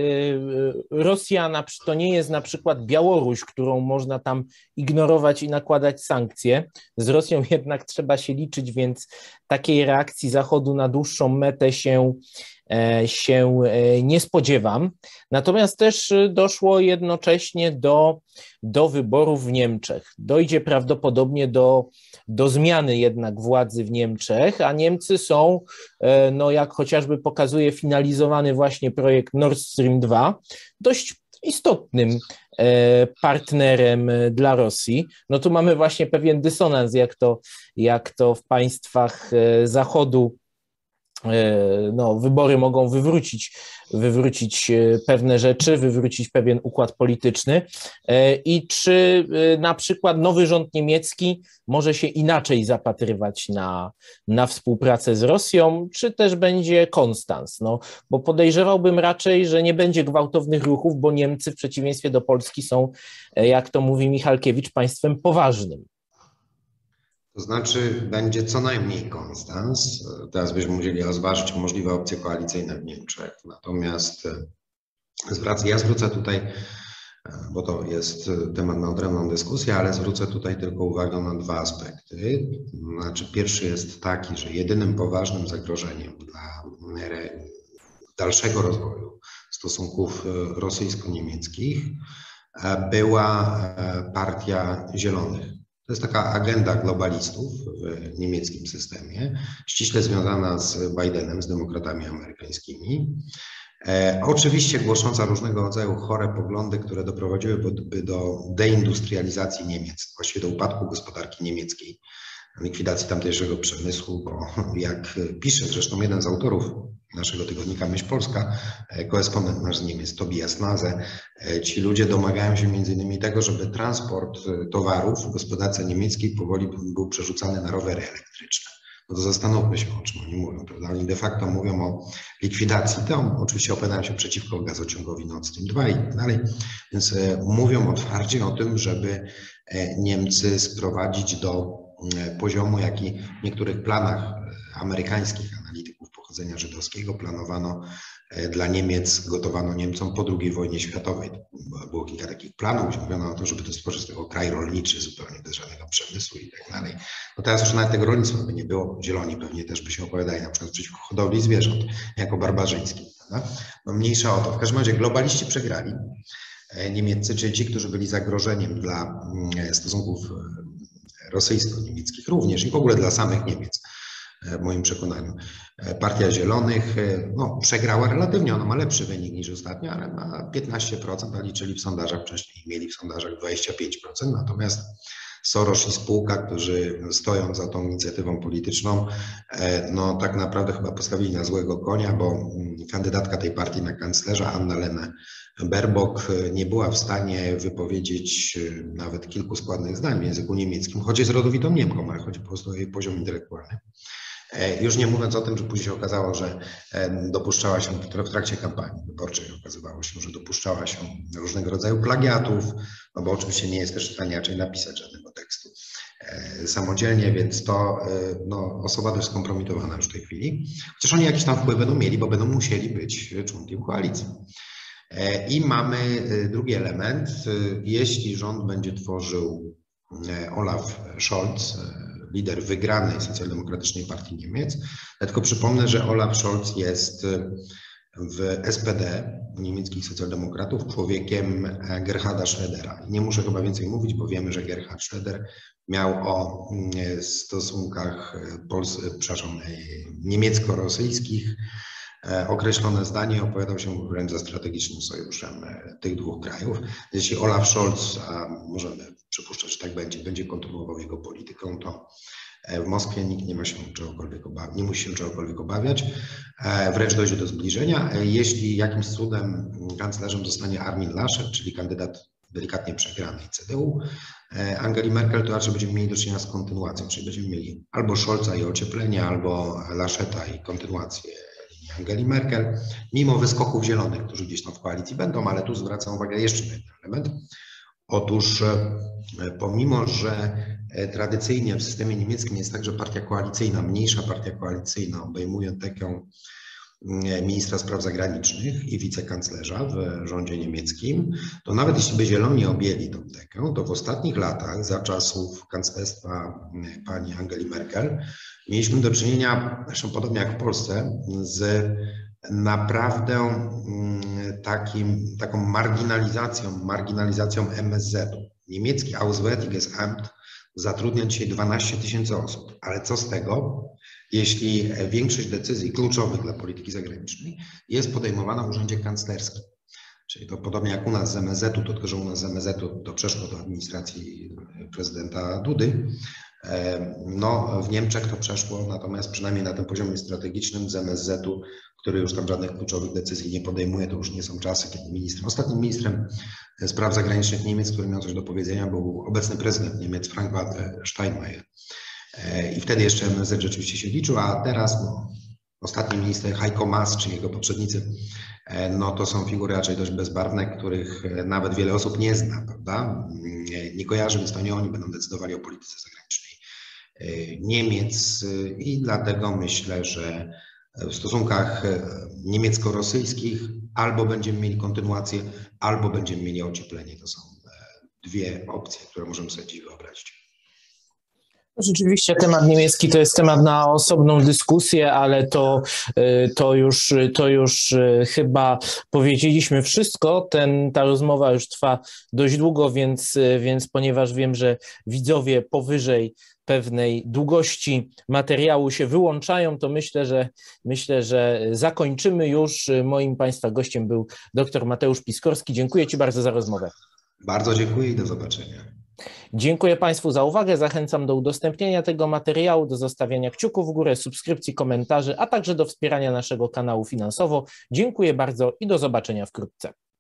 Rosja to nie jest na przykład Białoruś, którą można tam ignorować i nakładać sankcje. Z Rosją jednak trzeba się liczyć, więc takiej reakcji Zachodu na dłuższą metę się, się nie spodziewam. Natomiast też doszło jednocześnie do, do wyborów w Niemczech. Dojdzie prawdopodobnie do, do zmiany jednak władzy w Niemczech, a Niemcy są, no jak chociażby pokazuje finalizowany właśnie projekt Nord Stream dwa, dość istotnym partnerem dla Rosji. No tu mamy właśnie pewien dysonans, jak to, jak to w państwach Zachodu no, wybory mogą wywrócić, wywrócić pewne rzeczy, wywrócić pewien układ polityczny i czy na przykład nowy rząd niemiecki może się inaczej zapatrywać na, na współpracę z Rosją, czy też będzie konstans, no, bo podejrzewałbym raczej, że nie będzie gwałtownych ruchów, bo Niemcy w przeciwieństwie do Polski są, jak to mówi Michalkiewicz, państwem poważnym. To znaczy będzie co najmniej konstans. Teraz byśmy musieli rozważyć możliwe opcje koalicyjne w Niemczech. Natomiast zwracę, ja zwrócę tutaj, bo to jest temat na odrębną dyskusję, ale zwrócę tutaj tylko uwagę na dwa aspekty. Znaczy pierwszy jest taki, że jedynym poważnym zagrożeniem dla dalszego rozwoju stosunków rosyjsko-niemieckich była Partia Zielonych. To jest taka agenda globalistów w niemieckim systemie, ściśle związana z Bidenem, z demokratami amerykańskimi. E, oczywiście głosząca różnego rodzaju chore poglądy, które doprowadziłyby do deindustrializacji Niemiec, właściwie do upadku gospodarki niemieckiej, likwidacji tamtejszego przemysłu, bo jak pisze zresztą jeden z autorów naszego tygodnika Myśl Polska, korespondent nasz z Niemiec, Tobias Naze, ci ludzie domagają się między innymi tego, żeby transport towarów w gospodarce niemieckiej powoli był przerzucany na rowery elektryczne. No to zastanówmy się, o czym oni mówią, prawda? Oni de facto mówią o likwidacji, to oczywiście opowiadają się przeciwko gazociągowi Nord Stream dwa i tak dalej, więc mówią otwarcie o tym, żeby Niemcy sprowadzić do poziomu, jaki w niektórych planach amerykańskich analityków pochodzenia żydowskiego planowano dla Niemiec, gotowano Niemcom po drugiej wojnie światowej. Było kilka takich planów, mówiono o to, żeby to stworzyć z tego kraj rolniczy, zupełnie bez żadnego przemysłu i tak dalej. No teraz już nawet tego rolnictwa by nie było. Zieloni pewnie też by się opowiadali na przykład przeciwko hodowli zwierząt, jako barbarzyńskim. Prawda? No mniejsza o to. W każdym razie globaliści przegrali. Niemieccy, czyli ci, którzy byli zagrożeniem dla stosunków rosyjsko-niemieckich również i w ogóle dla samych Niemiec, w moim przekonaniu. Partia Zielonych no, przegrała relatywnie, ona ma lepszy wynik niż ostatnio, ale ma piętnaście procent, a liczyli w sondażach wcześniej, mieli w sondażach dwadzieścia pięć procent, natomiast Soros i spółka, którzy stoją za tą inicjatywą polityczną, no tak naprawdę chyba postawili na złego konia, bo kandydatka tej partii na kanclerza, Anna-Lena Baerbock, nie była w stanie wypowiedzieć nawet kilku składnych zdań w języku niemieckim, choć jest rodowitą Niemką, ale chodzi po prostu o jej poziom intelektualny. Już nie mówiąc o tym, że później się okazało, że dopuszczała się w trakcie kampanii wyborczej, okazywało się, że dopuszczała się różnego rodzaju plagiatów, no bo oczywiście nie jest też w stanie raczej napisać żadnego tekstu samodzielnie, więc to no, osoba dość skompromitowana już w tej chwili. Chociaż oni jakiś tam wpływ będą mieli, bo będą musieli być członkiem koalicji. I mamy drugi element. Jeśli rząd będzie tworzył Olaf Scholz, lider wygranej socjaldemokratycznej partii Niemiec. Ja tylko przypomnę, że Olaf Scholz jest w S P D, niemieckich socjaldemokratów, człowiekiem Gerharda Schrödera. Nie muszę chyba więcej mówić, bo wiemy, że Gerhard Schröder miał o stosunkach Pols- przepraszam, niemiecko-rosyjskich określone zdanie, opowiadał się wręcz za strategicznym sojuszem tych dwóch krajów. Jeśli Olaf Scholz, a możemy przypuszczać, że tak będzie, będzie kontynuował jego politykę, to w Moskwie nikt nie ma się czegokolwiek obawiać, nie musi się czegokolwiek obawiać, wręcz dojdzie do zbliżenia. Jeśli jakimś cudem kanclerzem zostanie Armin Laschet, czyli kandydat delikatnie przegranej C D U, Angeli Merkel, to raczej będziemy mieli do czynienia z kontynuacją, czyli będziemy mieli albo Scholza i ocieplenie, albo Lascheta i kontynuację Angeli Merkel, mimo wyskoków zielonych, którzy gdzieś tam w koalicji będą, ale tu zwracam uwagę jeszcze na jeden element. Otóż pomimo, że tradycyjnie w systemie niemieckim jest tak, że partia koalicyjna, mniejsza partia koalicyjna obejmuje tekę ministra spraw zagranicznych i wicekanclerza w rządzie niemieckim, to nawet jeśli by zieloni objęli tą tekę, to w ostatnich latach, za czasów kanclerstwa pani Angeli Merkel, mieliśmy do czynienia, zresztą podobnie jak w Polsce, z naprawdę takim, taką marginalizacją, marginalizacją M S Z-u. Niemiecki Auswärtiges Amt zatrudnia dzisiaj dwanaście tysięcy osób, ale co z tego, jeśli większość decyzji kluczowych dla polityki zagranicznej jest podejmowana w urzędzie kanclerskim. Czyli to podobnie jak u nas z M S Z-u, to tylko że u nas z M S Z-u to przeszło do administracji prezydenta Dudy. No, w Niemczech to przeszło, natomiast przynajmniej na tym poziomie strategicznym z M S Z-u, który już tam żadnych kluczowych decyzji nie podejmuje, to już nie są czasy, kiedy ministrem, ostatnim ministrem spraw zagranicznych Niemiec, który miał coś do powiedzenia, był obecny prezydent Niemiec Frank-Walter Steinmeier. I wtedy jeszcze M S Z rzeczywiście się liczył, a teraz no, ostatni minister Heiko Maas, czy jego poprzednicy, no to są figury raczej dość bezbarwne, których nawet wiele osób nie zna, prawda? Nie, nie kojarzy, więc to nie oni będą decydowali o polityce zagranicznej Niemiec i dlatego myślę, że w stosunkach niemiecko-rosyjskich albo będziemy mieli kontynuację, albo będziemy mieli ocieplenie. To są dwie opcje, które możemy sobie dziś wyobrazić. Rzeczywiście temat niemiecki to jest temat na osobną dyskusję, ale to, to, już, to już chyba powiedzieliśmy wszystko. Ten, ta rozmowa już trwa dość długo, więc, więc ponieważ wiem, że widzowie powyżej pewnej długości materiału się wyłączają, to myślę, że myślę, że zakończymy już. Moim Państwa gościem był dr Mateusz Piskorski. Dziękuję Ci bardzo za rozmowę. Bardzo dziękuję i do zobaczenia. Dziękuję Państwu za uwagę. Zachęcam do udostępnienia tego materiału, do zostawiania kciuków w górę, subskrypcji, komentarzy, a także do wspierania naszego kanału finansowo. Dziękuję bardzo i do zobaczenia wkrótce.